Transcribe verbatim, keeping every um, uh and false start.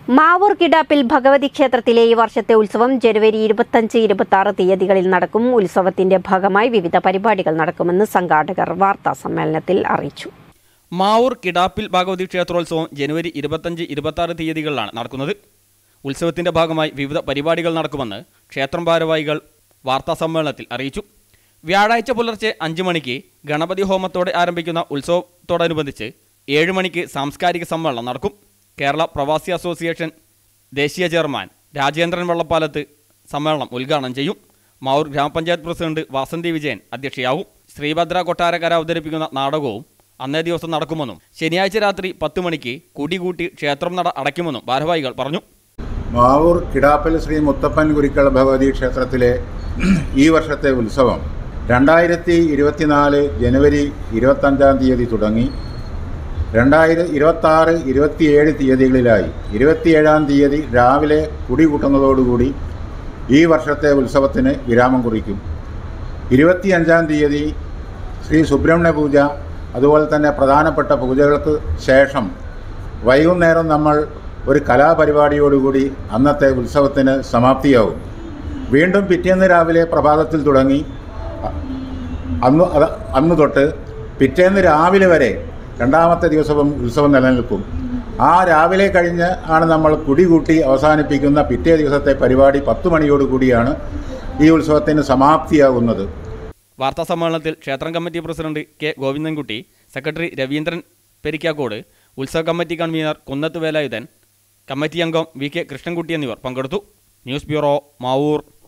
മാവൂർ കിടാപ്പിൽ ഭഗവതി ക്ഷേത്രത്തിലെ ഈ വർഷത്തെ ഉത്സവം ജനുവരി ഇരുപത്തിയഞ്ച് ഇരുപത്തി ആറ് തീയതികളിൽ നടക്കും. ഉത്സവത്തിന്റെ ഭാഗമായി വിവിധ പരിപാടികൾ നടക്കുമെന്ന് സംഘാടകർ വാർത്താ സമ്മേളനത്തിൽ അറിയിച്ചു. മാവൂർ കിടാപ്പിൽ ഭഗവതി ക്ഷേത്രോത്സവം ജനുവരി ഇരുപത്തിയഞ്ച് ഇരുപത്തി ആറ് തീയതികളിലാണ് നടക്കുന്നത്. ഉത്സവത്തിന്റെ ഭാഗമായി വിവിധ പരിപാടികൾ നടക്കുമെന്ന് ക്ഷേത്രം ഭാരവാഹികൾ വാർത്താ സമ്മേളനത്തിൽ അറിയിച്ചു. വ്യാഴാഴ്ച പുലർച്ചെ അഞ്ച് മണിക്ക് ഗണപതി ഹോമത്തോടെ ആരംഭിക്കുന്ന ഉത്സവത്തോടനുബന്ധിച്ച് ഏഴ് മണിക്ക് സാംസ്കാരിക സമ്മേളനം നടക്കും. കേരള പ്രവാസി അസോസിയേഷൻ ദേശീയ ചെയർമാൻ രാജേന്ദ്രൻ വള്ളപ്പാലത്ത് സമ്മേളനം ഉദ്ഘാടനം ചെയ്യും. മാവൂർ ഗ്രാമപഞ്ചായത്ത് പ്രസിഡന്റ് വാസന്തി വിജയൻ അധ്യക്ഷയാവും. ശ്രീഭദ്ര കൊട്ടാരക്കര അവതരിപ്പിക്കുന്ന നാടകവും അന്നേ ദിവസം നടക്കുമെന്നും ശനിയാഴ്ച രാത്രി പത്ത് മണിക്ക് കുടികൂട്ടി ക്ഷേത്രം നട അടയ്ക്കുമെന്നും ഭാരവാഹികൾ പറഞ്ഞു. മാവൂർ കിടാപ്പിൽ ശ്രീ മുത്തപ്പൻ കുരിക്കൾ ഭഗവതി ക്ഷേത്രത്തിലെ ഈ വർഷത്തെ ഉത്സവം രണ്ടായിരത്തി ഇരുപത്തിനാല് ജനുവരി ഇരുപത്തഞ്ചാം തീയതി തുടങ്ങി രണ്ടായിരം ഇരുപത്താറ് ഇരുപത്തിയേഴ് തീയതികളിലായി ഇരുപത്തിയേഴാം തീയതി രാവിലെ കുടികൂട്ടുന്നതോടുകൂടി ഈ വർഷത്തെ ഉത്സവത്തിന് വിരാമം കുറിക്കും. ഇരുപത്തിയഞ്ചാം തീയതി ശ്രീ സുബ്രഹ്മണ്യ പൂജ, അതുപോലെ തന്നെ പ്രധാനപ്പെട്ട പൂജകൾക്ക് ശേഷം വൈകുന്നേരം നമ്മൾ ഒരു കലാപരിപാടിയോടുകൂടി അന്നത്തെ ഉത്സവത്തിന് സമാപ്തിയാവും. വീണ്ടും പിറ്റേന്ന് രാവിലെ പ്രഭാതത്തിൽ തുടങ്ങി അന്ന് അന്ന് തൊട്ട് പിറ്റേന്ന് രാവിലെ വരെ രണ്ടാമത്തെ ദിവസവും ഉത്സവം നിലനിൽക്കും. ആ രാവിലെ കഴിഞ്ഞ് ആണ് നമ്മൾ കുടികൂട്ടി അവസാനിപ്പിക്കുന്ന പിറ്റേ ദിവസത്തെ പരിപാടി പത്ത് മണിയോടുകൂടിയാണ് ഈ ഉത്സവത്തിന് സമാപ്തിയാകുന്നത്. വാർത്താ സമ്മേളനത്തിൽ ക്ഷേത്രം committee president K Govindankutty, secretary Raveendran Perikkakode, ഉത്സവ committee convener Kunnath Velayudhan, committee അംഗം വി കെ കൃഷ്ണൻകുട്ടി എന്നിവർ പങ്കെടുത്തു. News bureau, Mavoor.